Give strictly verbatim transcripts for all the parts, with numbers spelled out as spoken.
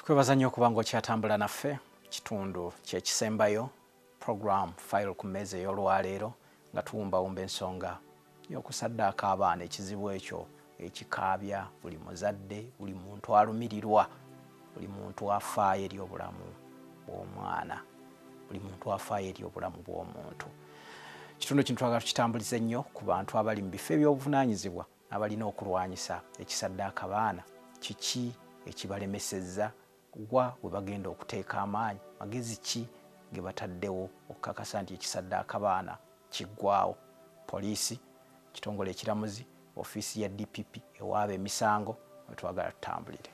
Kwebaza nnyo okuba kyatambula naffe kitundu kyekisembayo program file ku mmeeza ey'olwaleero nga tuwumbawumba ensonga y'okusaddaaka abaana ekizibu ekyo ekikaabya buli muzadde buli muntu alumirirwa buli muntu afaayo eri obulamu bw'omwana buli muntu afaayo eri obulamu bw'omuntu. Kitundu kino twagala tukitambulize nnyo ku bantu abali mu bifo eby'obuvunaanyizibwa abalina okulwanyisa ekisaddaaka abaana. Kiki ekibalemesezza wa we bagenda okuteeka amaanyi, magezi ki ge bataddewo okukakasa nti ekisaddaaka abaana kiggwaawo? Poliisi, kitongole ekiramuzi, ofiisi ya D P P ewaaba emisango we twagala tutambulire.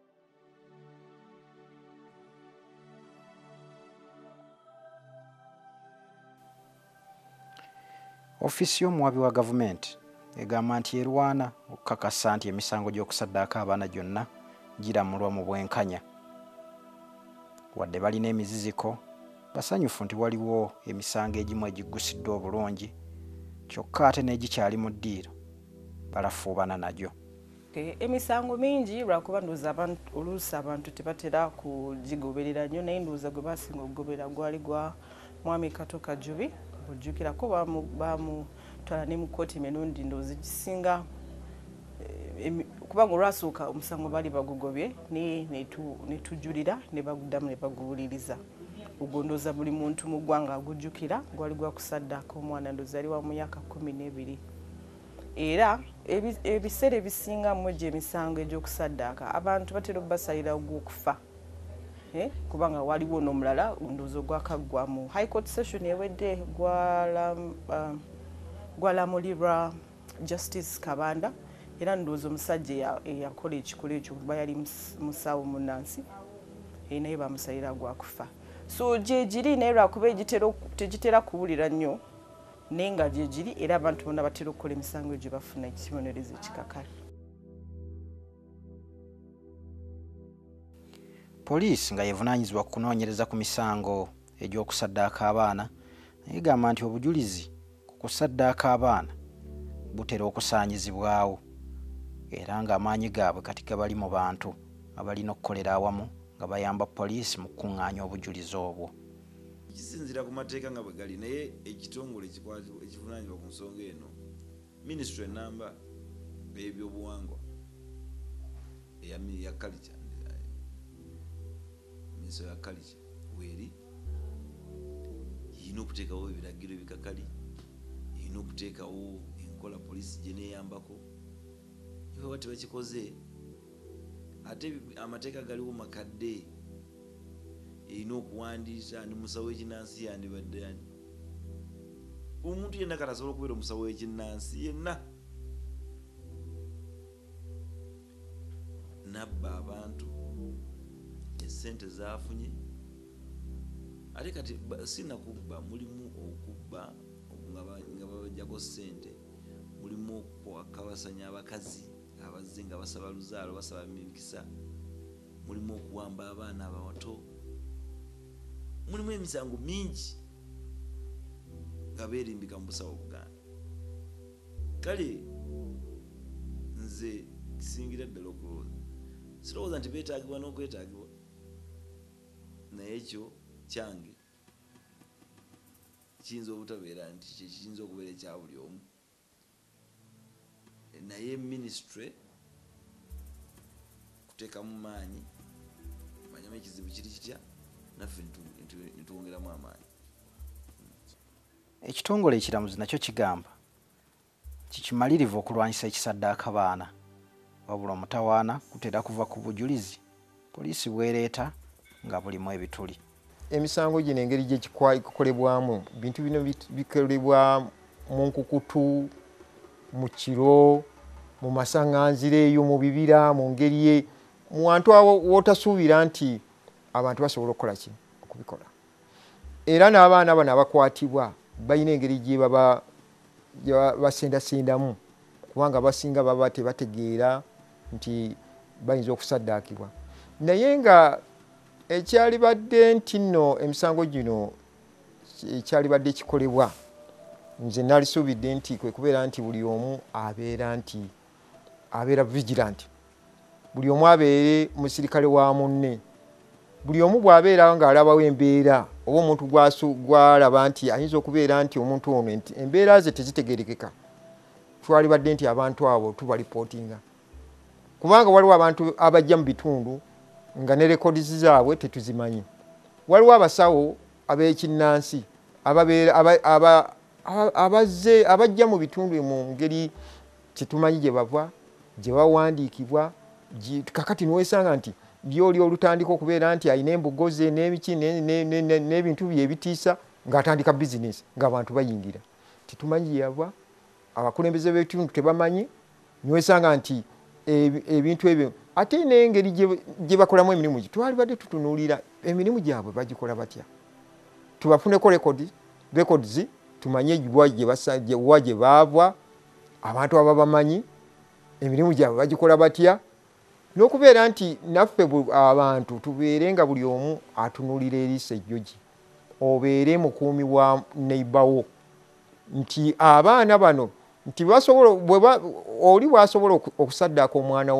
Ofiisi y'omuwabi wa gavumenti egamba nti erwana okukakasa nti emisango gy'okusaddaaka abaana gyonna giramulwa mu bwenkanya. Wadde balina emiziziko basanyufu nti waliwo emisango egimu egiggusiddwa obulungi kyokka ate n'egikyali mu ddiiro balafuubana nagyo. Emisango mingi lwakuba ndowooza oluusi abantu tebatera kugigoberera nnyo, naye ndowooza gwe baasinga okugoberera gwali gwa mwami Kato Kajubi. Ojjukirako bamutwala ne mu kkooti emirundi ndowooza egisinga, kubanga olwasooka omusango baali bagugobye ne tujulira ne baguddamu ne baguwuliriza. Ogwo ndowooza buli muntu mu ggwanga agujjukira, gwali gwa kusaddaaka omwana ndowooza ali wa mu myaka kkumi n'ebiri. Era ebiseera ebisinga mu egyo emisango egy'okusaddaaka abantu batera obbasalira ogw'okufa, kubanga waliwo n'omulala ndowooza ogwakaggwa mu High Court session ewedde gwalamulirwa Justice Kabanda. Era ndowooza omusajja eyakola ekikolo ekyo kuba yali musawo munnansi naye bamusalira gwakufa. So gye giri naye lwakuba tegitera kuwulira nnyo naye nga gye giri, era abantu bonna batera okukola emisango egyo bafuna ekibonerezo ekikakala. Poliisi nga yevunaanyizibwa ku kunoonyereza ku misango egy'okusaddaaka abaana egamba nti obujulizi ku kusaddaaka abaana butera okusaanyizibwawo era ng'amaanyi gaabwe kati gabali mu bantu abalina okukolera awamu nga bayamba poliisi mu kukuŋŋaanya obujulizi obwo. Kisinziira ku mateeka nga bwe gali, naye ekitongole ekivunaanyizibwa ku nsonga eno minisitule ennamba y'ebyobuwangwa eya culture minisitule ya culture weeri yina okuteekawo ebiragiro ebikakali, yina okuteekawo enkola poliisi gye neeyambako. Iwe bwe tebakikoze ate amateeka galiwo makadde, erina okuwandiisa ndi musawo w'ekinnansi yandibadde ani. Omuntu yenna kati asobola okubeera omusawo w'ekinnansi yenna. Nabba abantu esente zaafunye ate kati sinakubba, mulimu okubba nga babajjako ssente, mulimu okwakabasanya abakazi abazze nga basaba luzaalo basaba emikisa, mulimu okuwamba abaana abato, mulimu emisango mingi nga beerimbika mu busawo Buganda. Kale nze kisingira ddala okulowooza, sirowooza nti beetaagibwa n'okwetaagibwa, naye ekyo kyange kiyinza obutabeera nti kiyinza okubeera ekya buli omu, naye minisitule kuteekamu maanyi manyamu ekizibu kiri kitya naffe nituwongeramu amaanyi. Ekitongole ekiramuzi nakyo kigamba kikimalirivu okulwanyisa ekisaddaaka baana, wabula omutawaana kutera kuva ku bujulizi poliisi bwereeta nga bulimu ebituli. Emisango gino engeri gye kikolebwamu, bintu bino bikolebwa mu nkukutu, mu kiro, mu masaŋŋanziro eyo, mu bibira, mu ngeri ye, mu wantu wotasuubira nti abantu basobola okukola ki okubikola. Era n'abaana bano abakwatibwa balina engeri gye baba basendasendamu, kubanga basinga baba tebategeera nti bayinza okusaddaakibwa. Naye nga ekyali badde nti nno emisango gino ekyali badde kikolebwa, nze nalisuubidde nti kwe kubeera nti buli omu abeera nti abeera vigilant, buli omu abeere musirikale wa munne buli omu bw'abeera ng'alabawo embeera oba omuntu gw'alaba nti ayinza okubeera nti omuntu ono embeera ze tezitegerekeka, twalibadde nti abantu abo tubalipootinga, kubanga waliwo abantu abajja mu bitundu nga ne rekodi zaabwe tetuzimanyi. Waliwo abasawo ab'ekinnansi abazze abajja mu bitundu mu ngeri kitumanyi gye bava, gye bawandiikibwa, kakati niwesanga nti byoli olutandika okubeera nti ayina embugoze n'ebiki n'ebintu bye ebitiisa ng'atandika bizinesi ng'abantu bayingira. Titumanyi yava, abakulembeze b'ebitundu tebamanyi, niwesanga nti ebintu ebyo ate n'engeri gye bakolamu emirimu gye twalibadde tutunuulira emirimu gyabwe bagikola batya, tubafuneko rekodi records tumanye wa gye baava, abantu ababamanyi emirimu gyabwe bagikola batya, n'okubeera nti naffe abantu tubeere nga buli omu atunuulira eriisa ejjogi, obeere mukuumi wa neighbour nti abaana bano nti basobola oli bwasobola okusaddaaka omwana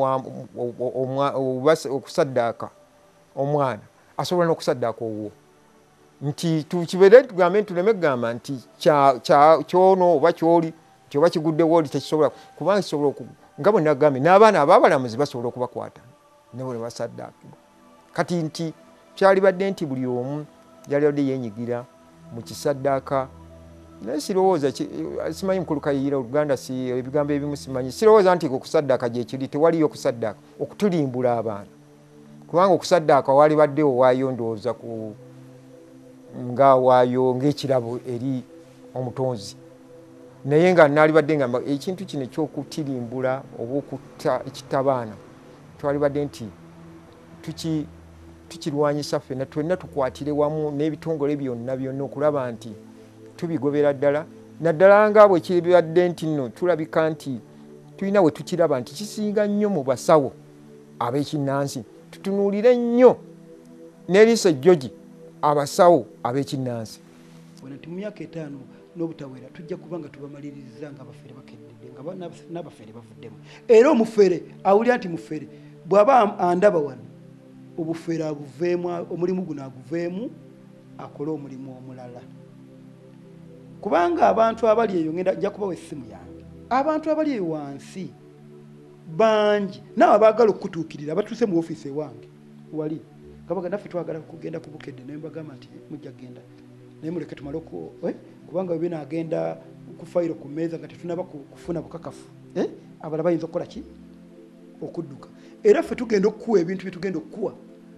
okusaddaaka omwana asobola n'okusaddaaka owuwo, nti tukibeere tugambe tuleme kugamba nti kyono oba kyoli nti oba kiguddewo oli tekisobola, kubanga kisobola nga bwe nagambye n'abaana ababalamuzi basobola okubakwata ne bwe basaddaakibwa. Kati nti kyalibadde nti buli omu yalibadde yenyigira mu kisaddaaka. Naye sirowooza simanyi mukulu Kayiira Oluganda si ebigambo ebimu simanyi, sirowooza nti okusaddaaka gye kiri, tewaliyo okusaddaaka okutulimbula abaana, kubanga okusaddaaka walibaddewo waayo ndowooza ku nga waayo ng'ekirabo eri omutonzi, naye nga naalibadde nga ekintu kino ekyokutirimbula oba okutta ekitabaana twalibadde nti tukirwanyisa ffenna twena tukwatire wamu n'ebitongole byonna byonna okulaba nti tubigobera ddala, naddala nga bwe kiribadde nti nno tulabika nti tulina we tukiraba nti kisinga nnyo mu basawo ab'ekinnansi. Tutunuulire nnyo n'eriisa ejjogi abasawo ab'ekinnansi. Nti mu myaka etaano n'obutawera tujja kuba nga tubamaliriza nga abafere bakeddedde nga n'abafere bavuddemu, era omufere awulira nti mufere bw'aba andaba wano obufere abuveemu, omulimu guno aguveemu akole omulimu omulala, kubanga abantu abali eyo ngenda nja kubawa essimu yange, abantu abali eyo wansi bangi naawe abaagala okutuukirira batuuse mu ofiisi ewange wali kabaga naffe twagala kugenda ku Bukedde naye mbagamba nti mujja genda naye muleke tumale kubanga bwe binaagenda ku fayiro ku mmeeza nga tetunaba kufuna bukakafu abala bayinza okukola ki okudduka, era ffe tugenda okukuwa ebintu bye tugenda okukuwa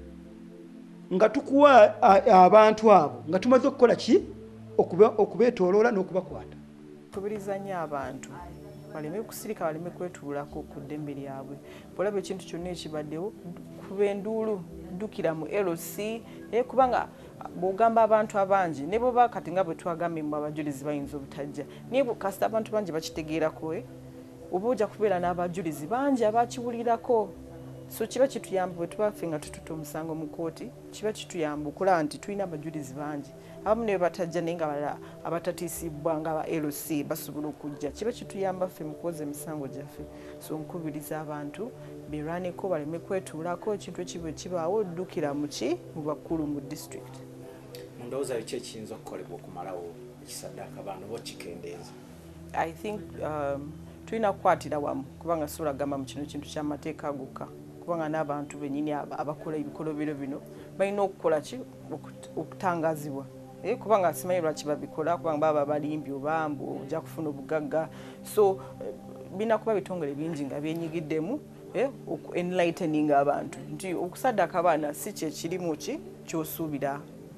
nga tukuwa abantu abo nga tumaze okukola ki okubeetooloola n'okubakwata. Kubiriza nnyo abantu baleme kusirika, baleme kwetuulako ku ddembe lyabwe. Bw'olaba ekintu kyonna ekibaddewo kuba enduulu, ddukira mu L C kubanga bw'ogamba abantu abangi ne bwe kati nga bwe twagambye mu abajulizi bayinza obutajja, naye kasita abantu bangi bakitegeerako oba ojja kubeera n'abajulizi bangi abakiwulirako. So kiba kituyamba bwe tuba ffe nga tututa omusango mu kooti, kiba kituyamba okulaba nti tulina abajulizi bangi abamu ne batajja naye nga balala abatatiisibwa nga aba L C basobola okujja, kiba kituyamba ffe mu kwoza emisango gyaffe. So nkubiriza abantu beerwaneko, baleme kwetuulako, ekintu ekibwe kibaawo ddukira mu ki mu bakulu mu district. Mundowooza ki ekiyinza okukolebwa okumalawo ekisaddaaka abaana oba kikendeeza? I think um, tulina kukwatira wamu kubanga sobola gamba mu kino kintu ky'amateeka gokka, kubanga n'abantu bennyini abakola ebikolobero bino balina okukola ki okutangazibwa, kubanga simanyi lwaki babikola, kubanga baba balimbi oba mbu ojja kufuna obugagga. So bina kuba bitongole bingi nga byenyigiddemu enlightening abantu nti okusaddaaka abaana si kyekirimu ki kyosuubira,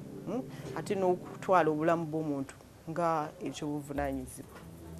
ate n'okutwala obulamu bw'omuntu nga ekyobuvunaanyizibwa.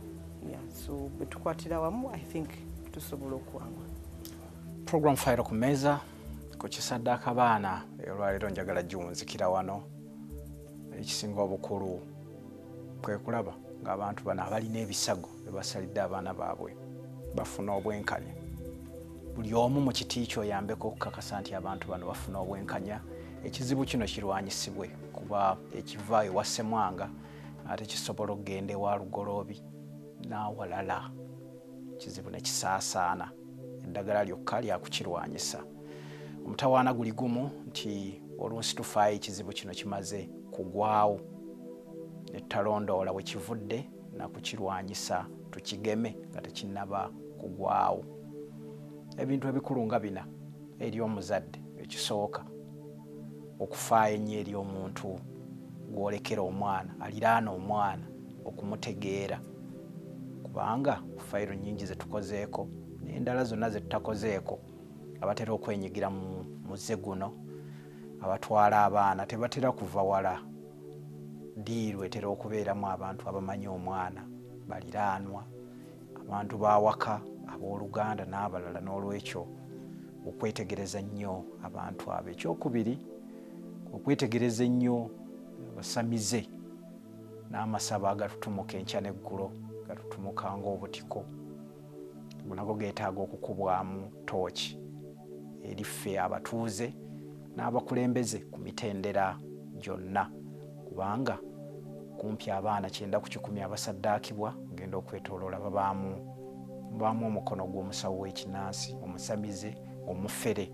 So bwe tukwatira wamu I think tusobola okuwangula. Program Fayiro ku Mmeeza ku kisaddaaka abaana olwaleero njagala giwunzikira wano. Ekisinga obukulu kwe kulaba ng'abantu bano abalina ebisago bye basalidde abaana baabwe bafuna obwenkanya. Buli omu mu kiti kyo oyambeko okukakasa nti abantu bano bafuna obwenkanya. Ekizibu kino kirwanyisibwe kuba ekivaayo ewa Ssemwanga ate kisobola okugenda ewa Lugoloobi n'awalala, kizibu ne kisaasaana. Eddagala lyokka lyakukirwanyisa. Omutawaana guli gumu nti oluusi tufaayo ekizibu kino kimaze kugwawo ne tutalondoola we kivudde na kukirwanyisa tukigeme nga tekinnaba kugwawo. Ebintu ebikulu nga bina eri omuzadde, ekisooka okufaayo ennyo eri omuntu gw'olekera omwana aliraana omwana okumutegeera, kubanga fayiro nnyingi ze tukozeeko n'endala zonna ze tutakozeeko abatera okwenyigira mu muze guno abatwala abaana tebatera kuva wala. Diiru etera okubeeramu abantu abamanyi omwana baliraanwa, abantu bawaka abooluganda n'abalala. N'olwekyo okwetegereza nnyo abantu abo. Ekyokubiri okwetegereza ennyo abasamize n'amasabo agatutumuka enkya n'eggulo, gatutumuka ng'obutiko, nago geetaaga okukubwamu tooki eri ffe abatuuze n'abakulembeze ku mitendera gyonna, kubanga kumpi abaana kyenda ku kikumi abasaddaakibwa ngenda okwetooloola babaamu babaamu omukono gw'omusawo w'ekinnansi, omusamize, omufere.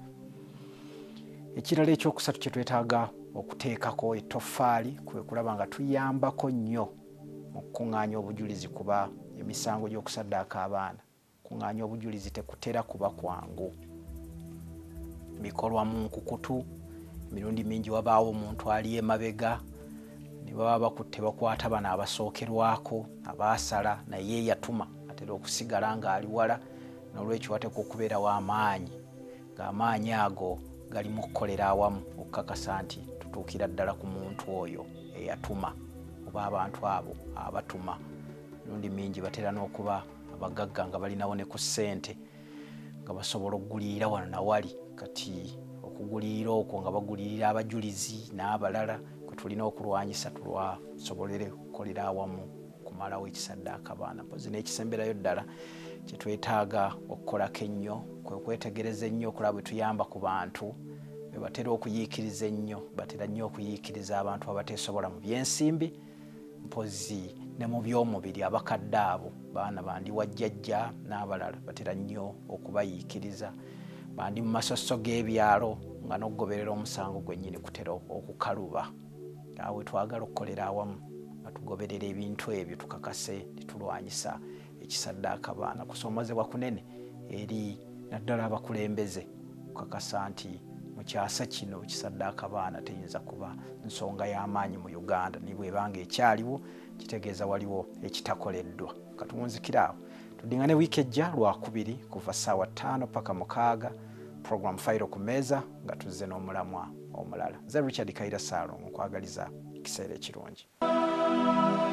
Ekirala ekyokusatu kye twetaaga okuteekako ettoffaali kwe kulaba nga tuyambako nnyo mu kukuŋŋaanya obujulizi, kuba emisango gy'okusaddaaka abaana kuŋŋaanya obujulizi tekutera kuba kwangu. Bikolwa mu nkukutu, emirundi mingi wabaawo omuntu ali emabega ne baba bakutte bakwata bano abasookerwako abaasala naye yatuma atera okusigala ng'ali wala. N'olwekyo wateekwa okubeerawo amaanyi, ng'amaanyi ago gali mu kukolera awamu okukakasa nti tutuukira ddala ku muntu oyo eyatuma oba abantu abo abatuma. Emirundi mingi batera n'okuba abagagga nga balinawo ne ku ssente nga basobola okugulirira wano nawali. Kati okugulirira okwo nga bagulirira abajulizi n'abalala kwe tulina okulwanyisa tulwasobolere okukolera awamu okumalawo ekisaddaaka abaana. Mpozi n'ekisemberayo ddala kye twetaaga okukolako ennyo kwe kwetegereza ennyo okulaba bwe tuyamba ku bantu be batera okuyiikiriza ennyo. Batera nnyo okuyiikiriza abantu abateesobola mu byensimbi, mpozi ne mu by'omubiri. Abakadde abo baana bandi wajjajja n'abalala batera nnyo okubayiikiriza. Bandi mu masoso g'ebyalo nga n'okugoberera omusango gwennyini kutera okukaluba. Awe twagala okukolera awamu nga tugoberera ebintu ebyo tukakase netulwanyisa ekisaddaaka abaana. Kusoomozebwa kunene eri naddala abakulembeze kukakasa nti mu kyasa kino ekisaddaaka abaana teyinza kuba nsonga y'amaanyi mu Uganda. Ni bw'ebanga ekyaliwo kitegeeza waliwo ekitakoleddwa. Katunzikira awo tudingane wiiki ejja lwakubiri kuva ssaawa ttaano paka mukaaga, program Fayiro ku Mmeeza nga tuzze n'omulamwa omulala. Nze Richard Kaira Saalongo nkwagaliza ekiseera ekirungi.